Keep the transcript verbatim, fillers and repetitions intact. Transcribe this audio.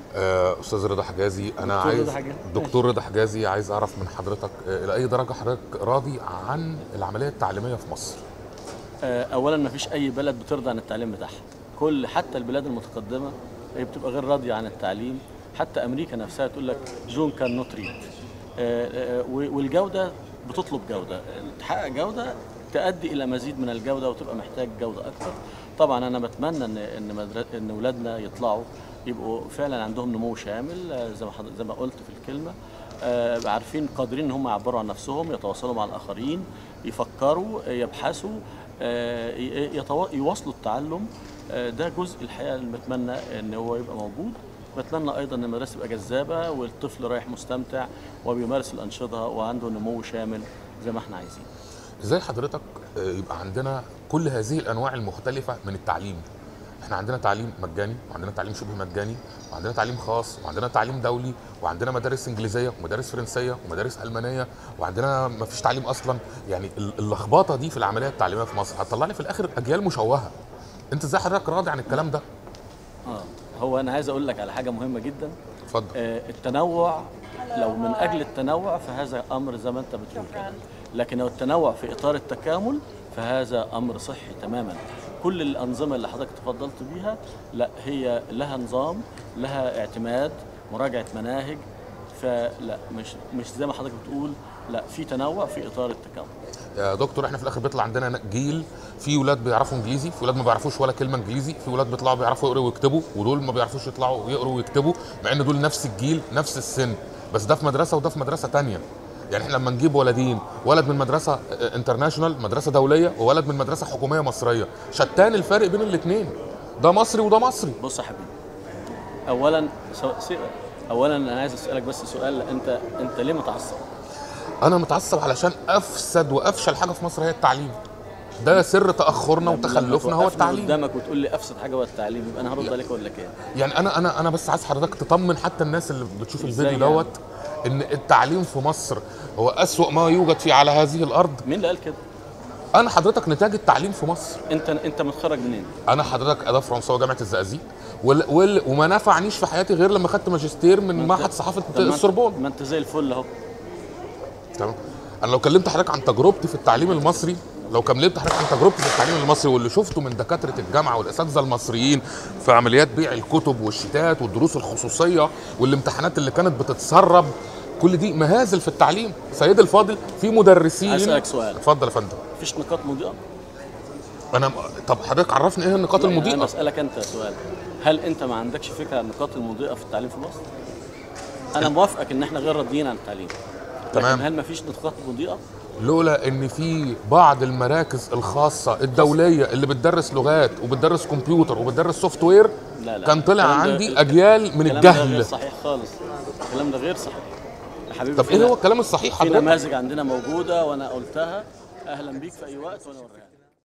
آه، استاذ رضا حجازي، انا دكتور عايز رضا حجازي. دكتور رضا حجازي عايز اعرف من حضرتك آه، الى اي درجه حضرتك راضي عن العمليه التعليميه في مصر؟ آه، اولا ما فيش اي بلد بترضى عن التعليم بتاعها. كل حتى البلاد المتقدمه هي بتبقى غير راضيه عن التعليم. حتى امريكا نفسها تقول لك جون كان نوت ريد. والجوده بتطلب جوده، تحقق جوده تؤدي الى مزيد من الجوده وتبقى محتاج جوده اكثر. طبعا انا بتمنى ان ان مدر... ان اولادنا يطلعوا يبقوا فعلا عندهم نمو شامل، آه، زي ما حض... زي ما قلت في الكلمه، آه، عارفين قادرين ان هم يعبروا عن نفسهم، يتواصلوا مع الاخرين، يفكروا، آه، يبحثوا، آه، ي- يتوا... يواصلوا التعلم. آه، ده جزء الحقيقه اللي بتمنى ان هو يبقى موجود. بتمنى ايضا ان المدرسه تبقى جذابه والطفل رايح مستمتع وبيمارس الانشطه وعنده نمو شامل زي ما احنا عايزين. ازاي حضرتك آه، يبقى عندنا كل هذه الانواع المختلفه من التعليم؟ احنا عندنا تعليم مجاني، وعندنا تعليم شبه مجاني، وعندنا تعليم خاص، وعندنا تعليم دولي، وعندنا مدارس انجليزيه ومدارس فرنسيه ومدارس المانيه، وعندنا ما فيش تعليم اصلا. يعني ال- اللخبطه دي في العمليه التعليميه في مصر هتطلع لي في الاخر اجيال مشوهه. انت ازاي حضرتك راضي عن الكلام ده؟ اه هو انا عايز اقول لك على حاجه مهمه جدا. اتفضل. آه، التنوع، لو من اجل التنوع فهذا امر زي ما انت بتقول كده، لكن لو التنوع في اطار التكامل فهذا امر صحي تماما. كل الانظمه اللي حضرتك تفضلت بيها لا هي لها نظام، لها اعتماد، مراجعه مناهج. فلا مش مش زي ما حضرتك بتقول، لا في تنوع في اطار التكامل. يا دكتور، احنا في الاخر بيطلع عندنا جيل في ولاد بيعرفوا انجليزي، في ولاد ما بيعرفوش ولا كلمه انجليزي، في ولاد بيطلعوا بيعرفوا يقروا ويكتبوا، ودول ما بيعرفوش يطلعوا يقروا ويكتبوا، مع ان دول نفس الجيل نفس السن، بس ده في مدرسه وده في مدرسه تانية. يعني احنا لما نجيب ولدين، ولد من مدرسه انترناشونال مدرسه دوليه وولد من مدرسه حكوميه مصريه، شتان الفرق بين الاثنين. ده مصري وده مصري. بص يا حبيبي، اولا سو- سي- اولا انا عايز اسالك بس سؤال. انت انت ليه متعصب؟ انا متعصب علشان افسد وافشل حاجه في مصر هي التعليم. ده سر تاخرنا لما وتخلفنا هو توقفني التعليم. قدامك وتقول لي افسد حاجه هو التعليم، يبقى انا هرد عليك اقول لك ايه؟ يعني انا انا انا بس عايز حضرتك تطمن حتى الناس اللي بتشوف إزاي الفيديو يعني؟ دوت ان التعليم في مصر هو اسوأ ما يوجد في على هذه الارض. مين اللي قال كده؟ انا حضرتك نتاج التعليم في مصر. انت انت متخرج منين؟ انا حضرتك اداب فرنساوي جامعه الزقازيق، وال وال وما نفعنيش في حياتي غير لما خدت ماجستير من ما أنت- معهد صحافه طب ما أنت- السوربون. ما انت زي الفل اهو. تمام. انا لو كلمت حضرتك عن تجربتي في التعليم المصري، لو كلمت حضرتك عن تجربتي في التعليم المصري واللي شفته من دكاتره الجامعه والاساتذه المصريين في عمليات بيع الكتب والشتات والدروس الخصوصيه والامتحانات اللي كانت بتتسرب، كل دي مهازل في التعليم. سيدي الفاضل، في مدرسين. عايز اسالك سؤال. اتفضل يا فندم. مفيش نقاط مضيئه؟ انا طب حضرتك عرفني ايه النقاط لا، انا المضيئه؟ اسالك انت سؤال. هل انت ما عندكش فكره عن النقاط المضيئه في التعليم في مصر؟ انا موافقك ان احنا غير راضيين عن التعليم، لكن تمام. هل ما فيش نقاط مضيئه؟ لولا ان في بعض المراكز الخاصه الدوليه اللي بتدرس لغات وبتدرس كمبيوتر وبتدرس سوفت وير، لا لا، كان طلع الكلام ده- عندي الك- اجيال من الكلام ده غير الجهل. صحيح خالص. الكلام ده غير صحيح يا حبيبي. طب في ايه ن- هو الكلام الصحيح في حضرتك؟ نماذج عندنا موجوده وانا قلتها. اهلا بيك في اي وقت وانا اوريها.